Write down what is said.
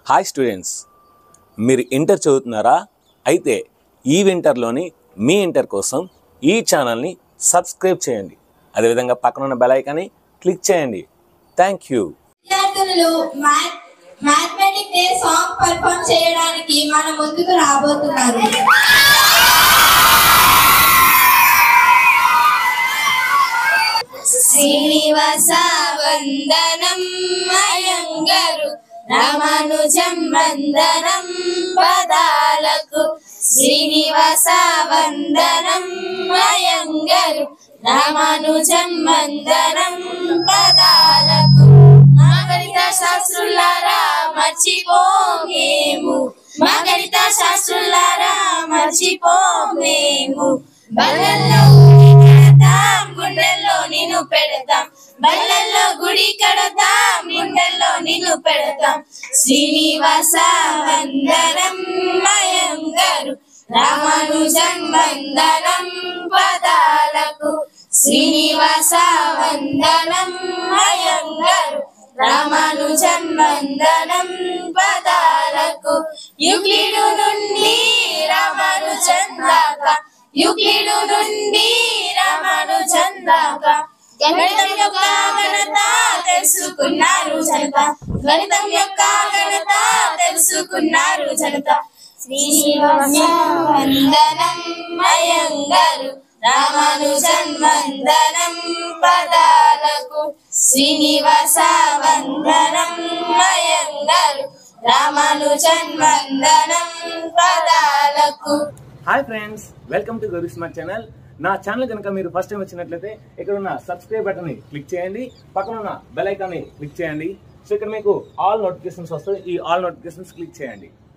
Hi students, మీరు inter చదువుతున్నారా? అయితే ఈ వింటర్లోని మీ ఇంటర్ కోసం ఈ ఛానల్ని సబ్స్క్రైబ్ చేయండి. అదేవిధంగా పక్కన ఉన్న బెల్ ఐకాన్ని క్లిక్ చేయండి. Thank you. విద్యార్థులు మ్యాథమెటిక్స్ డే సాంగ్ పర్ఫామ్ చేయడానికి మన ముందుకు రాబోతున్నారు. శ్రీనివాస వందనం అయ్యంగారు, రామానుజం వందనం పదాలకు. శ్రీనివాస వందనం అయ్యంగారు, రామానుజం వందనం పదాలకు. మా గణిత శాస్త్రులారా మర్చిపోమేము, మా గణిత శాస్త్రులారా మర్చిపోమేము. బళ్ళల్లో కడతాం, గుండెల్లో నిన్ను పెడతాం. బళ్ళల్లో గుడి కడతాం, గుండెల్లో నిన్ను పెడతాం. శ్రీనివాస వందనం అయ్యంగారు, రామానుజం వందనం పదాలకు. శ్రీనివాస వందనం అయ్యంగారు, రామానుజం వందనం పదాలకు. యుక్లిడు నుండి రామానుజం దాకా, యుక్లిడు నుండి రామానుజం దాకా. గణితం యొక్క ఘనత తెలుసుకున్నారు జనత, గణితం యొక్క ఘనత తెలుసుకున్నారు జనత. శ్రీనివాస వందనం అయ్యంగారు, రామానుజం వందనం పదాలకు. శ్రీనివాస వందనం అయ్యంగారు, రామానుజం వందనం పదాలకు. Hi friends, welcome to Gauri smart channel. నా ఛానల్ కనుక మీరు ఫస్ట్ టైం వచ్చినట్లయితే ఇక్కడ ఉన్న సబ్స్క్రైబ్ బటన్ని క్లిక్ చేయండి, పక్కన ఉన్న బెల్ ఐకాన్ని క్లిక్ చేయండి. సో ఇక్కడ మీకు ఆల్ నోటిఫికేషన్స్ వస్తాయి, ఈ ఆల్ నోటిఫికేషన్స్ క్లిక్ చేయండి.